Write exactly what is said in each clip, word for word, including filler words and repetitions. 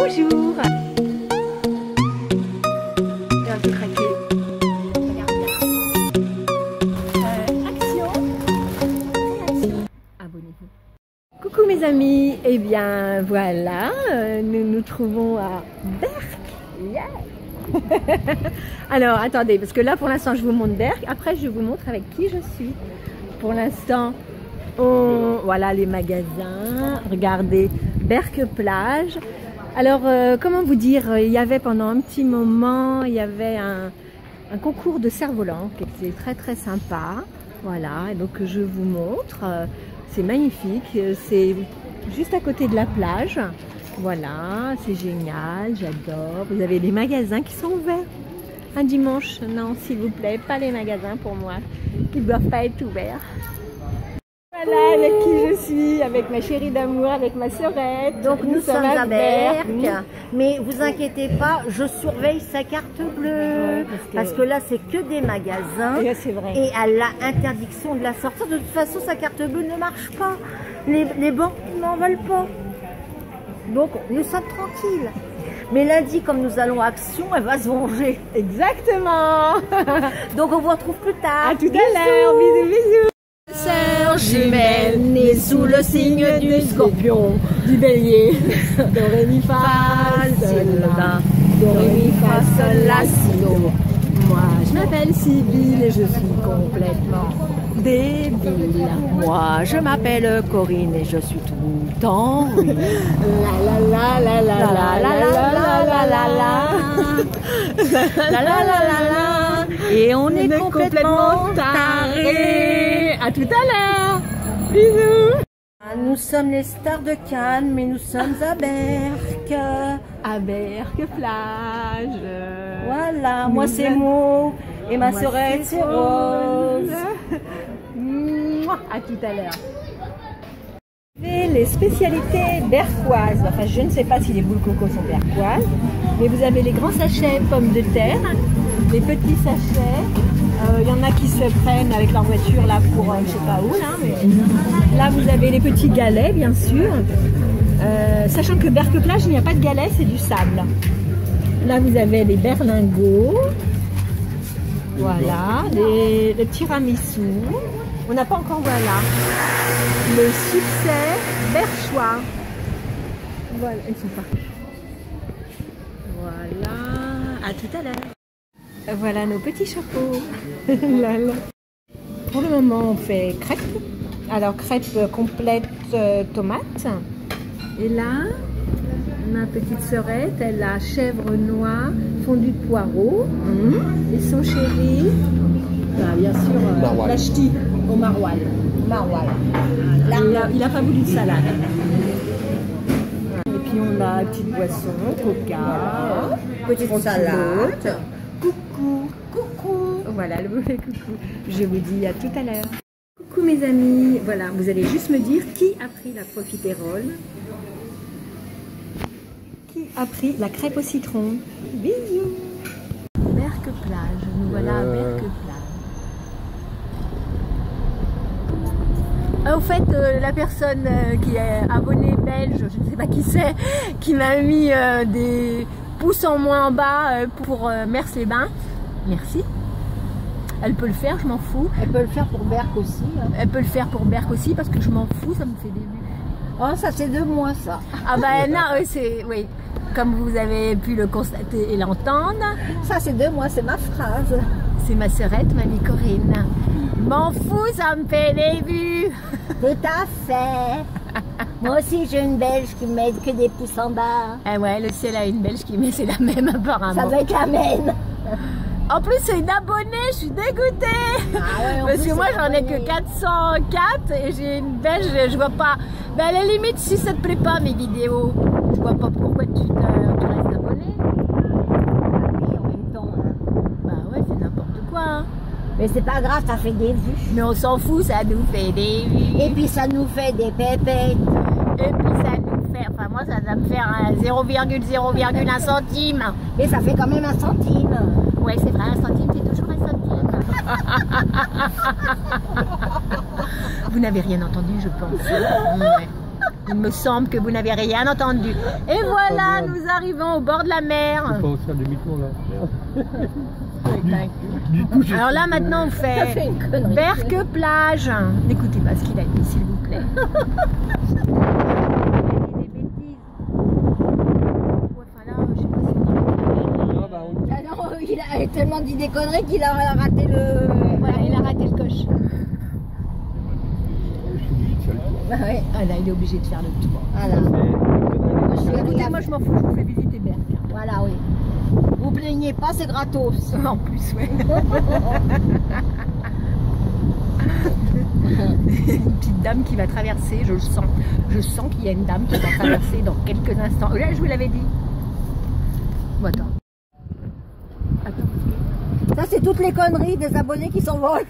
Bonjour. Et un peu craqué. Regarde bien. Euh, action. Action. Abonnez-vous. Coucou mes amis. Eh bien voilà, euh, nous nous trouvons à Berck. Yeah. Alors attendez, parce que là pour l'instant je vous montre Berck. Après je vous montre avec qui je suis. Pour l'instant, on... voilà les magasins. Regardez, Berck plage. Alors, euh, comment vous dire, il y avait pendant un petit moment, il y avait un, un concours de cerf-volant qui était très très sympa. Voilà, et donc je vous montre. C'est magnifique, c'est juste à côté de la plage. Voilà, c'est génial, j'adore. Vous avez des magasins qui sont ouverts. Un dimanche, non, s'il vous plaît, pas les magasins pour moi, qui ne doivent pas être ouverts. Voilà avec qui je suis, avec ma chérie d'amour, avec ma sœurette. Donc nous, nous sommes à Berck, mmh. Mais vous inquiétez pas, je surveille sa carte bleue, ouais, parce, que... parce que là c'est que des magasins et, c'est vrai. Et elle a interdiction de la sortir. De toute façon sa carte bleue ne marche pas, les, les banques n'en veulent pas. Donc nous sommes tranquilles. Mais lundi, comme nous allons à Action, elle va se venger. Exactement. Donc on vous retrouve plus tard. À tout à l'heure, bisous bisous. Sœurs jumelles, nées sous le signe du scorpion, du bélier, do ré mi fa sol la, do ré mi fa sol la si do. Moi je m'appelle Sybille et je suis complètement débile. Moi je m'appelle Corinne et je suis tout le temps oui. La la la la la la la la la la la la la la. Et on est complètement tarés. À tout à l'heure. Bisous. Nous sommes les stars de Cannes, mais nous sommes à Berck. À Berck plage. Voilà, nous moi c'est Mo et ma sœurette c'est Rose. À tout à l'heure. Les spécialités berquoises. Enfin, je ne sais pas si les boules coco sont berquoises, mais vous avez les grands sachets pommes de terre, les petits sachets. Il euh, y en a qui se prennent avec leur voiture là pour euh, je sais pas où là, mais là vous avez les petits galets bien sûr. Euh, sachant que Berck plage il n'y a pas de galets, c'est du sable. Là vous avez les berlingots, voilà, les, le tiramisu. On n'a pas encore voilà le succès berchois. Voilà, ils sont partis. Voilà, à tout à l'heure. Voilà nos petits chapeaux. Pour le moment, on fait crêpes. Alors, crêpes complètes euh, tomates. Et là, ma petite sœurette, elle a chèvre noix, fondue de poireaux. Mmh. Et son chéri, bah, bien sûr, euh, la ch'ti au maroilles. Maroilles. Voilà. Il n'a il a pas voulu de salade. Et puis, on a petite boisson, coca, petite salade. Coucou, coucou. Voilà le boulet coucou. Je vous dis à tout à l'heure. Coucou mes amis. Voilà, vous allez juste me dire qui a pris la profiterole. Qui a pris la crêpe au citron. Bisous. Berck plage. Nous voilà à Berck plage. Ah, au fait, euh, la personne euh, qui est abonnée belge, je ne sais pas qui c'est, qui m'a mis euh, des pouces en moins en bas euh, pour euh, Mers-les-Bains. Merci. Elle peut le faire, je m'en fous. Elle peut le faire pour Berck aussi. Hein. Elle peut le faire pour Berck aussi parce que je m'en fous, ça me fait des vues. Oh, ça c'est de moi ça. Ah ben non, oui, c'est oui. Comme vous avez pu le constater et l'entendre. Ça c'est de moi, c'est ma phrase. C'est ma sœurette, mamie Corinne. M'en fous, ça me fait des vues. Tout à fait. Moi aussi j'ai une belge qui met que des pouces en bas. Ah ouais, le ciel a une belge qui met, c'est la même apparemment. Ça doit être la même. En plus c'est une abonnée, je suis dégoûtée. Ah ouais, parce que moi j'en ai que quatre cent quatre et j'ai une belge, je vois pas. Mais à la limite si ça te plaît pas mes vidéos, je vois pas pourquoi tu, tu restes abonné. Et en même temps. Hein. Bah ouais, c'est n'importe quoi. Hein. Mais c'est pas grave, ça fait des vues. Mais on s'en fout, ça nous fait des vues. Et puis ça nous fait des pépettes. Et puis ça nous fait, enfin moi ça va me faire zéro virgule zéro un centime. Mais ça fait quand même un centime. Ouais c'est vrai, un centime c'est toujours un centime. Vous n'avez rien entendu je pense. Ouais. Il me semble que vous n'avez rien entendu. Et voilà, nous arrivons au bord de la mer. Je pense faire demi-tour là. Du, du coup, alors là maintenant on fait Berck plage. N'écoutez pas ce qu'il a dit s'il vous plaît. Il a tellement dit des conneries qu'il a raté le... Voilà, il a raté le coche. Bah ouais. Ah là, il est obligé de faire le tour. Voilà. Écoutez, moi je m'en fous, je vous fais visiter Berck. Voilà, oui. Vous plaignez pas, c'est gratos. En plus, oui. Une petite dame qui va traverser, je le sens. Je sens qu'il y a une dame qui va traverser dans quelques instants. Là, je vous l'avais dit. Bon, attends. Ça, c'est toutes les conneries des abonnés qui s'envolent.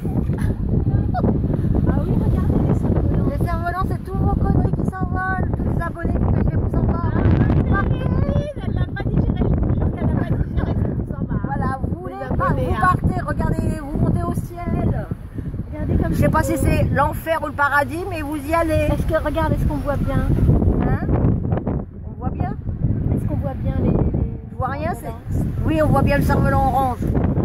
Ah oui, regardez les cerfs-volants. Les cerfs-volants, c'est tous vos conneries qui s'envolent. Tous les abonnés qui ne vous s'en va. Elle l'a pas digéré, je vous jure qu'elle n'a pas digéré, ça vous s'en va. Voilà, vous voulez Les pas, abonnés, vous hein. partez, regardez, vous montez au ciel. Regardez comme Je sais pas si c'est l'enfer ou le paradis, mais vous y allez. Est-ce que, regarde, est-ce qu'on voit bien? Hein? On voit bien? Est-ce qu'on voit bien les... les... Je vois rien, c'est... Oui, on voit bien le cerf-volant orange.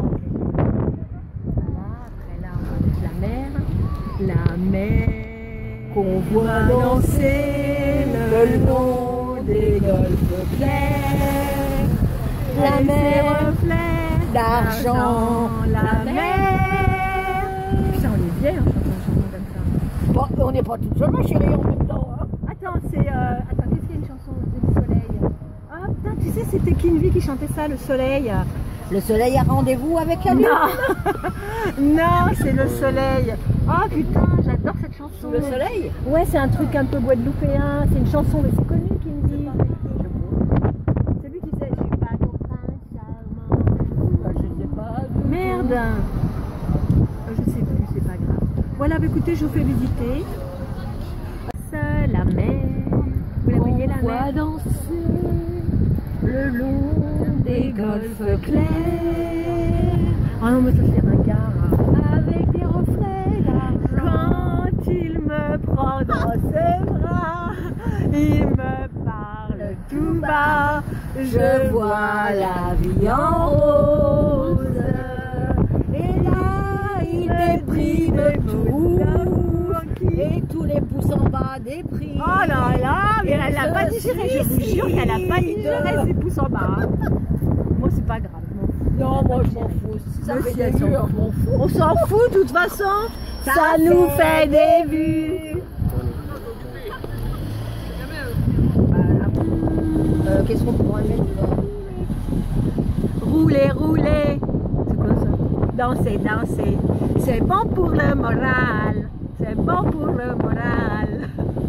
La mer qu'on voit danser le long des golfes clairs, la mer reflète d'argent, la mer. Putain, on est vieille en chantant une chanson comme ça. Bon, on n'est pas toute seule, ma chérie, en même temps. Hein. Attends, c'est... Euh... Attends, qu'est-ce qu'il y a une chanson du soleil? Ah putain, tu sais, c'était Kinvi qui chantait ça, le soleil. Le soleil a rendez-vous avec la lune. Non, non, c'est le soleil. Oh putain, j'adore cette chanson. Le soleil? Ouais, c'est un truc un peu guadeloupéen. C'est une chanson, mais c'est connu qui me dit. Celui qui disait, je suis pas ton prince charmant. Je sais pas. Merde. Je sais plus, c'est pas grave. Voilà, bah, écoutez, je vous fais visiter. Ça, la mer. Vous la voyez, la mer? Danser le long des golfes clairs. Ah non, mais ça c'est ringard. avec des reflets d'argent. Quand il me prend dans ses bras, il me parle tout bas. Je vois la vie en rose. Et là, il déprime tout. Et tous les pouces en bas dépriment. Oh là là, mais elle l'a pas digéré. Je vous jure qu'elle a pas digéré ses pouces en bas. Moi, c'est pas grave. Non, moi je m'en fous. Si ça fait des vues, je m'en fous. On s'en fout de toute façon. Ça, ça nous fait des vues. Voilà. Euh, Qu'est-ce qu'on pourrait mettre dedans? Rouler, rouler. C'est quoi ça? Danser, danser. C'est bon pour le moral. C'est bon pour le moral.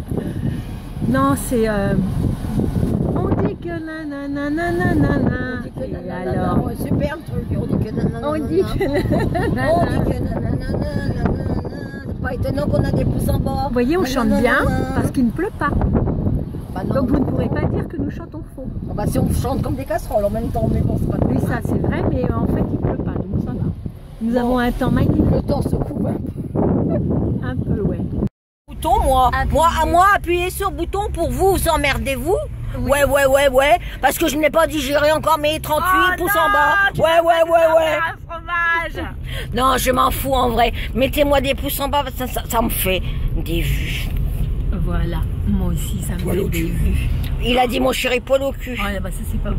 Non, c'est... Euh... On dit que nanana. On dit que Et nanana. alors Ouais, super le truc. On dit que nanana. On dit que nanana. On dit que nanana. C'est pas étonnant qu'on a des pouces en bas. Vous voyez, on chante bien parce qu'il ne pleut pas. Bah non, donc vous ne pourrez pas dire que nous chantons faux. Ah bah si on chante comme des casseroles en même temps, mais bon, c'est pas Oui, ça c'est vrai, mais en fait il ne pleut pas, donc ça va. Nous bon, avons un temps magnifique. Le temps se coupe un peu. Un peu, ouais. Bouton, moi. Moi, à moi, appuyez sur le bouton pour vous, vous emmerdez-vous. Oui. Ouais, ouais, ouais, ouais. Parce que je n'ai pas digéré encore mes trente-huit pouces en bas. Ouais, ouais, ouais, ouais. Un fromage. Non, je m'en fous en vrai. Mettez-moi des pouces en bas, ça, ça, ça me fait des vues. Voilà, moi aussi, ça me poil fait des vues. Il a dit mon chéri poil au cul. Ouais, bah ça c'est pas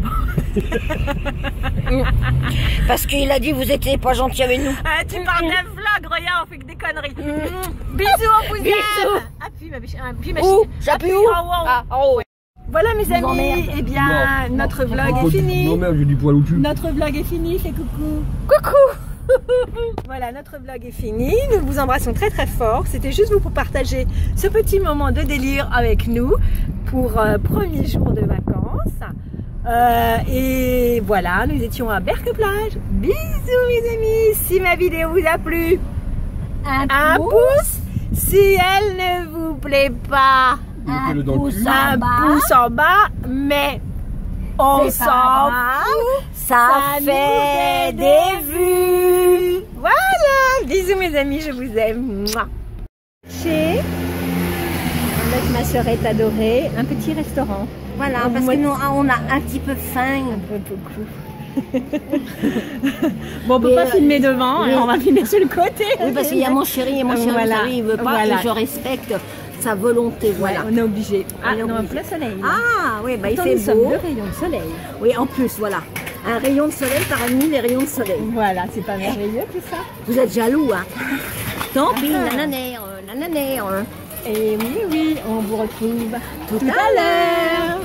bon. Parce qu'il a dit vous étiez pas gentil avec nous. Ah, tu parles d'un vlog, regarde, on fait que des conneries. Mmh. Bisous, on vous Bisous. Appuie ma biche. Appuie ma Où? J'appuie où? En haut. Ah, en haut. Voilà mes amis, eh bien non, notre non, vlog est fini. Non merde, j'ai du poil au cul. Notre vlog est fini, fais coucou. Coucou. Voilà, notre vlog est fini. Nous vous embrassons très très fort. C'était juste vous pour partager ce petit moment de délire avec nous pour euh, premier jour de vacances. Euh, et voilà, nous étions à Berck plage. Bisous mes amis. Si ma vidéo vous a plu, un, un pouce. pouce. Si elle ne vous plaît pas, un pouce, un pouce en bas, mais on s'en fout, ça, ça fait des vues. Voilà, bisous mes amis, je vous aime. Chez, on a Ma soeur est adorée, un petit restaurant. Voilà, On parce moi- que nous, on a un petit peu faim. Un peu beaucoup. Bon, on peut Mais, pas euh, filmer devant, oui. hein, on va filmer sur le côté. Oui, parce qu'il y a mon chéri et mon chéri, Voilà, vous savez, il veut pas, voilà. et je respecte sa volonté, voilà. Ouais, on est obligé. Ah, On est non, en obligé. plein soleil. là. Ah, oui, bah il Pourtant, fait nous sommes beau. deux rayons de soleil. Oui, en plus, voilà. Un rayon de soleil par nuit, les rayons de soleil. Voilà, c'est pas merveilleux tout ça. Vous êtes jaloux, hein. Tant pis, Ah. nananère, nananère. Et oui, oui, on vous retrouve Tout tout à l'heure.